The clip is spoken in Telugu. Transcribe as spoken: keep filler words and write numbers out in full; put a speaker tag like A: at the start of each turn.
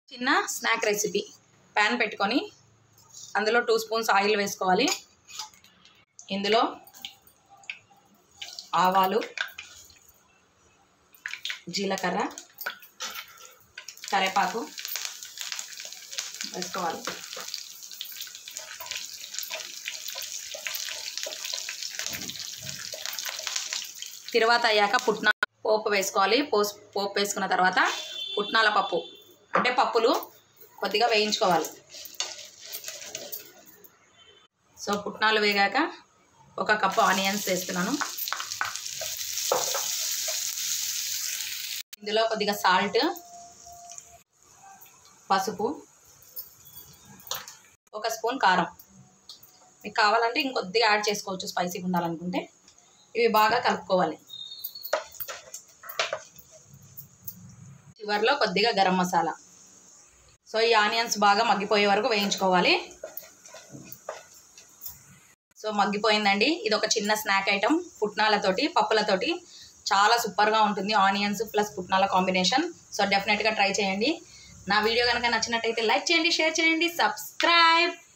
A: చిన్న స్నాక్ రెసిపీ ప్యాన్ పెట్టుకొని అందులో టూ స్పూన్స్ ఆయిల్ వేసుకోవాలి. ఇందులో ఆవాలు, జీలకర్ర, కరివేపాకు వేసుకోవాలి. తర్వాత అయ్యాక పుట్నా పోపు వేసుకోవాలి. పోస్ పోపు వేసుకున్న తర్వాత పుట్నాల పప్పు అంటే పప్పులు కొద్దిగా వేయించుకోవాలి. సో పుట్నాలు వేగాక ఒక కప్పు ఆనియన్స్ వేస్తున్నాను. ఇందులో కొద్దిగా సాల్ట్, పసుపు, ఒక స్పూన్ కారం. మీకు కావాలంటే ఇంకొద్దిగా యాడ్ చేసుకోవచ్చు స్పైసీగా ఉండాలనుకుంటే. ఇవి బాగా కలుపుకోవాలి. చివరిలో కొద్దిగా గరం మసాలా. సో ఈ ఆనియన్స్ బాగా మగ్గిపోయే వరకు వేయించుకోవాలి. సో మగ్గిపోయిందండి. ఇది ఒక చిన్న స్నాక్ ఐటమ్ పుట్నాలతోటి పప్పులతోటి చాలా సూపర్గా ఉంటుంది. ఆనియన్స్ ప్లస్ పుట్నాల కాంబినేషన్. సో డెఫినెట్గా ట్రై చేయండి. నా వీడియో కనుక నచ్చినట్టయితే లైక్ చేయండి, షేర్ చేయండి, సబ్స్క్రైబ్.